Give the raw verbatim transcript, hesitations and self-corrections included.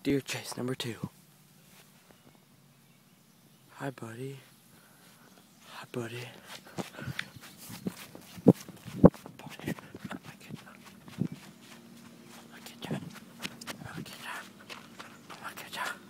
Deer chase number two. Hi, buddy. Hi, buddy. Buddy, I'm gonna get you. I'm gonna get you. I'm gonna get you. I'm gonna get you.